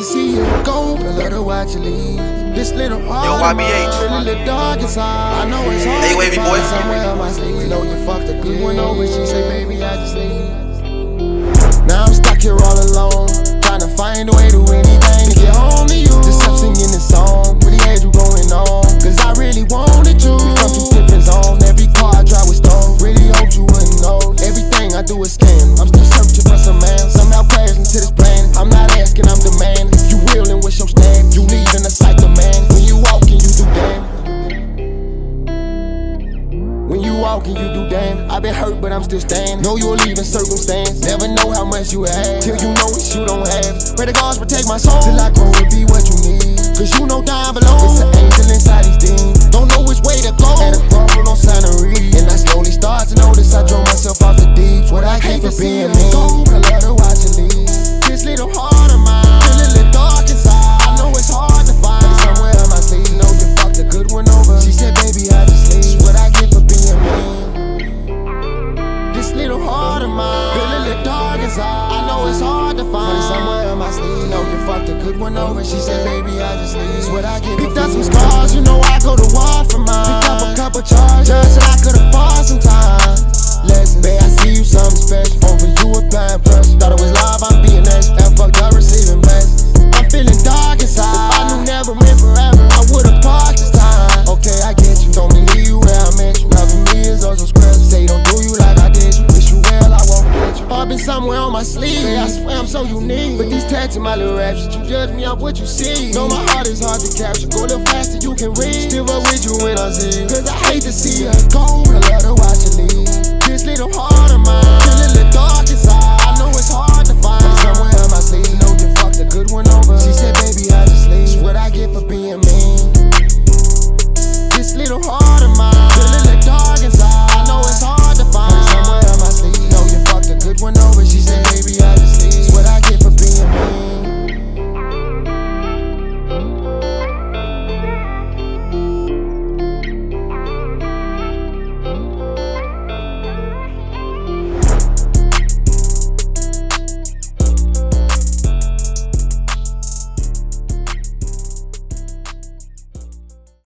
see you go, I love to watch you leave. This little heart of mine, really little dark inside. I know it's hard to wavy find boy. somewhere on my sleeve. Know you fucked a good one over, she say, baby, I just leave. Now I'm stuck here all alone, trying to find a way to anything to get home to you. Just kept singing this song, really had you going on, cause I really wanted you. We from two different zones, every car I drive was stone. Really hope you wouldn't know, everything I do is scam. I'm still searching for some man, somehow crashing to this plan. I'm not asking, I'm demanding. If you real and what's your stand, you leaving a psycho man. When you walking, you do damn. When you walking, you do damn. I've been hurt, but I'm still standing. Know you'll leave in circumstance. Never know how much you have till you know what you don't have. Pray the gods protect my soul till I grow to be what you need. Cause you know down below it's an angel inside these demons. Don't know which way to go. At a crumble on Santa Reed, and I slowly start to notice I drove myself off the deep. What I hate for being me. I love to watch you leave. This little heart of mine, feel a little dark inside. I know it's hard to find, but somewhere on my sleeve. Know you fucked a good one over. She said, baby, I just leave. What I get for being me. This little heart of mine, feel a little dark inside. I know it's hard to find, but somewhere on my sleeve. Know you fucked a good one over. She said, baby, I just leave. What I get. Picked up some scars, you know I go to war for mine. Picked up a couple charges, said I could've fought some time. Listen, babe, I see you something special. Over you applying pressure. Thought it was live, I'm being extra. And fucked up receiving blessings. I'm feeling dark inside. If I knew never meant forever, I would've parked this time. Okay, I get you. Told me leave you where I met you. Loving me is also special. Say don't do you like I did you. Wish you well, I won't forget you. I've been somewhere on my sleeve. Babe, I swear I'm so unique. But these tats in my little raps, you judge me off what you see. Know my heart is hard to capture. Go a little faster, you can read. Still up with you when I see. Cause I hate to see you go. I love to watch you leave. This little heart